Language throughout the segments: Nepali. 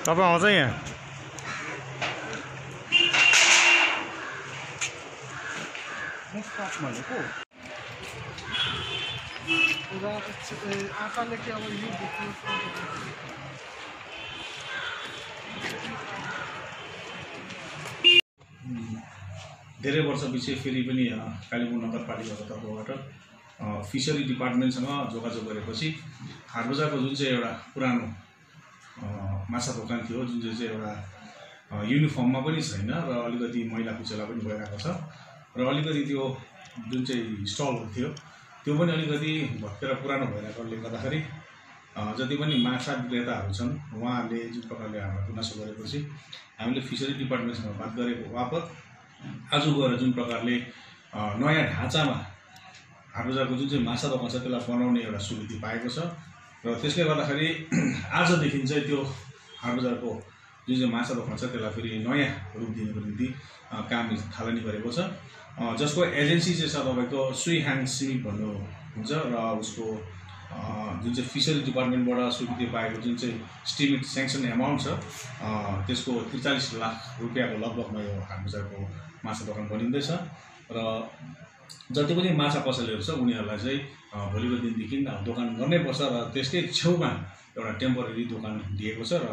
तपाईँ आउँछ यहाँ धेरै वर्षपछि फेरि पनि कालिम्पोङ नगरपालिकाको तर्फबाट फिसरी डिपार्टमेन्टसँग जोगाजोग गरेपछि हाट बजारको जुन चाहिँ एउटा पुरानो माछा दोकान थियो, जुन चाहिँ एउटा युनिफर्ममा पनि छैन र अलिकति मैला कुचेला पनि भइरहेको छ र अलिकति त्यो जुन चाहिँ स्टलहरू थियो त्यो पनि अलिकति भत्केर पुरानो भइरहेकोले गर्दाखेरि जति पनि माछा विक्रेताहरू छन् उहाँहरूले जुन प्रकारले हामीलाई गुनासो गरेपछि हामीले फिसरी डिपार्टमेन्टसँग बात गरेको बापत आज गएर जुन प्रकारले नयाँ ढाँचामा हाट बजारको जुन चाहिँ माछा दोकान छ त्यसलाई बनाउने एउटा स्वीकृति पाएको छ र त्यसले गर्दाखेरि आजदेखि चाहिँ त्यो हाट बजारको जुन चाहिँ माछा दोकान छ त्यसलाई फेरि नयाँ रूप दिनको निम्ति काम थालनी गरेको छ, जसको एजेन्सी चाहिँ छ तपाईँको सुई ह्यान्ड सिमिक भन्नुहुन्छ र उसको जुन चाहिँ फिसरी डिपार्टमेन्टबाट स्वीकृति पाएको जुन चाहिँ स्टिमेट स्याङ्सन एमाउन्ट छ त्यसको 43 लाख रुपियाँको लगभगमा यो हाट बजारको माछा दोकान बनिँदैछ र जति पनि माछा पसलेहरू छ उनीहरूलाई चाहिँ भोलिको दिनदेखि दोकान गर्नै पर्छ र त्यसकै छेउमा एउटा टेम्पोरेरी दोकान दिएको छ र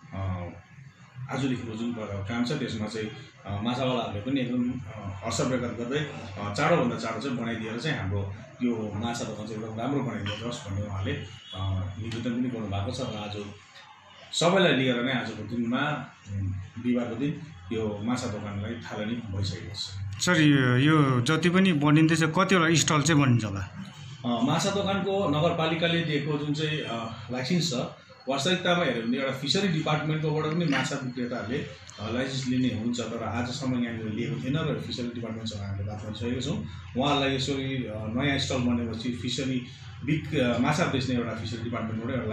आजदेखिको जुन प्रकारको काम छ त्यसमा चाहिँ माछावालाहरूले पनि एकदम हर्ष व्यक्त गर्दै चाँडोभन्दा चाँडो चाहिँ बनाइदिएर चाहिँ हाम्रो यो माछा दोकान चाहिँ एकदम राम्रो बनाइदिएर जाओस् भन्ने उहाँले निवेदन पनि गर्नुभएको छ र आज सबैलाई लिएर नै आजको दिनमा बिहिबारको दिन यो माछा दोकानलाई थालनी भइसकेको छ। सर यो जति पनि बनिँदैछ कतिवटा स्टल चाहिँ बनिन्छ होला? माछा दोकानको नगरपालिकाले दिएको जुन चाहिँ लाइसेन्स छ वास्तविकतामा हेऱ्यो भने एउटा फिसरी डिपार्टमेन्टकोबाट पनि माछा विक्रेताहरूले लाइसेन्स लिने हुन्छ, तर आजसम्म यहाँनिर लिएको थिएन र फिसरी डिपार्टमेन्टसँग हामीले बात गरिसकेका छौँ। उहाँहरूलाई यसरी नयाँ स्टल बनेपछि फिसरी माछा बेच्ने एउटा फिसरी डिपार्टमेन्टबाट एउटा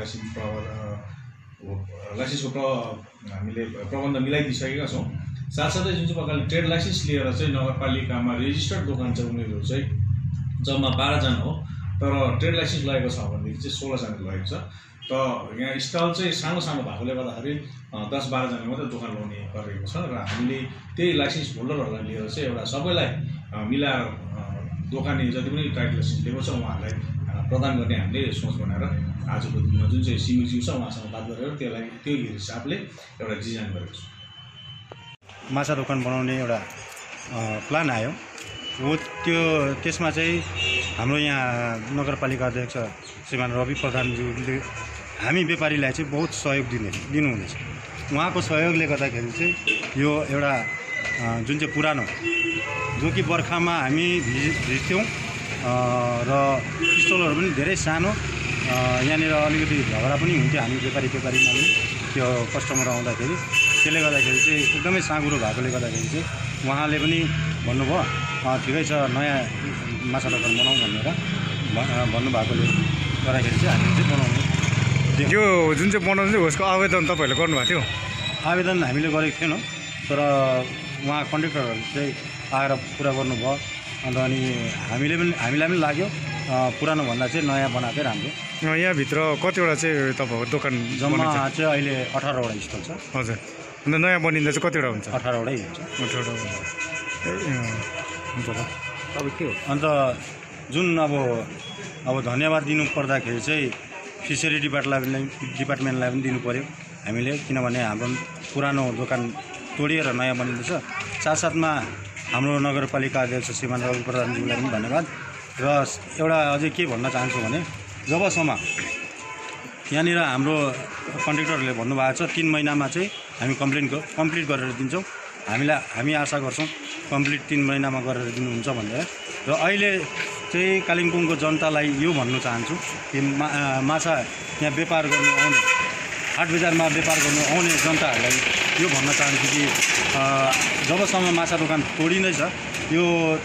लाइसेन्सको हामीले प्रबन्ध मिलाइदिइसकेका छौँ। साथसाथै जुन चाहिँ प्रकारले ट्रेड लाइसेन्स लिएर चाहिँ नगरपालिकामा रेजिस्टर्ड दोकान चाहिँ उनीहरू चाहिँ जम्मा 12 जना हो, तर ट्रेड लाइसेन्स लगेको छ भनेदेखि चाहिँ 16 जना लगेको छ। त यहाँ स्टल चाहिँ सानो सानो भएकोले गर्दाखेरि 10-12 जना मात्रै दोकान लगाउने गरेको छ र हामीले त्यही लाइसेन्स होल्डरहरूलाई लिएर चाहिँ एउटा सबैलाई मिलाएर दोकाने जति पनि ट्रेड लाइसेन्स लिएको छ उहाँहरूलाई प्रदान गर्ने हामीले सोच बनाएर आजको दिनमा जुन चाहिँ सिमिज्यू छ उहाँसँग बात गरेर त्यसलाई त्यो हिसाबले एउटा डिजाइन गरेको छु। माछा दोकान बनाउने एउटा प्लान आयो हो, त्यसमा चाहिँ हाम्रो यहाँ नगरपालिका अध्यक्ष श्रीमान रवि प्रधानज्यूले हामी व्यापारीलाई चाहिँ बहुत सहयोग दिनुहुँदैछ। उहाँको सहयोगले गर्दाखेरि चाहिँ यो एउटा जुन चाहिँ पुरानो जो कि बर्खामा हामी भिज्थ्यौँ र स्टलहरू पनि धेरै सानो, यहाँनिर अलिकति झगडा पनि हुन्थ्यो हामी व्यापारीमा पनि त्यो कस्टमर आउँदाखेरि, त्यसले गर्दाखेरि चाहिँ एकदमै साँघुरो भएकोले गर्दाखेरि चाहिँ उहाँले पनि भन्नुभयो ठिकै छ नयाँ माछा दोकान बनाउँ भनेर भन्नुभएकोले गर्दाखेरि चाहिँ हामीले चाहिँ बनाउनु। यो जुन चाहिँ बनाउनु थियो उसको आवेदन तपाईँहरूले गर्नुभएको थियो? आवेदन हामीले गरेको थिएनौँ, तर उहाँ कन्ट्र्याक्टरहरू चाहिँ आएर पुरा गर्नुभयो। अन्त अनि हामीलाई पनि लाग्यो पुरानो भन्दा चाहिँ नयाँ बनाएकै राम्रो। यहाँभित्र कतिवटा चाहिँ तपाईँको दोकान जम्मा चाहिँ अहिले 18वटा स्टल छ। हजुर, अन्त नयाँ बनिँदा चाहिँ कतिवटा हुन्छ? 18वटै हुन्छ। 18वटा हुन्छ होला। अब के हो अन्त जुन अब धन्यवाद दिनु पर्दाखेरि चाहिँ फिसरी डिपार्टमेन्टलाई पनि दिनु पऱ्यो हामीले, किनभने हाम्रो पुरानो दोकान तोडिएर नयाँ बनिँदैछ। साथसाथमा हाम्रो नगरपालिका अध्यक्ष श्रीमान रवि प्रधानज्यूलाई पनि धन्यवाद। र एउटा अझै के भन्न चाहन्छु भने जबसम्म यहाँनिर हाम्रो कन्ट्र्याक्टरहरूले भन्नुभएको छ 3 महिनामा चाहिँ हामी कम्प्लिट गरेर दिन्छौँ, हामी आशा गर्छौँ कम्प्लिट 3 महिनामा गरेर दिनुहुन्छ भनेर। र अहिले चाहिँ कालिम्पोङको जनतालाई यो भन्नु चाहन्छु कि माछा यहाँ व्यापार गर्नु आउने, हाट बजारमा व्यापार गर्नु आउने जनताहरूलाई यो भन्न चाहन्छु कि जबसम्म माछा दोकान तोडिँदैछ यो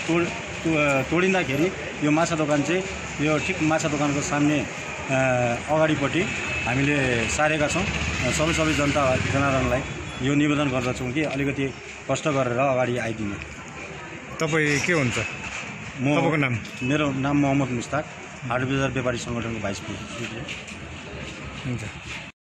तोडिँदाखेरि यो माछा दोकान चाहिँ यो ठिक माछा दोकानको सामने अगाडिपट्टि हामीले सारेका छौँ। सबै जनाजनलाई यो निवेदन गर्दछौँ कि अलिकति कष्ट गरेर अगाडि आइदिनु। तपाईँ के हुन्छ? तपाईँको नाम? मेरो नाम मोहम्मद मुस्ताक, हाट बजार व्यापारी सङ्गठनको भाइस प्रेसिडेन्ट। हुन्छ।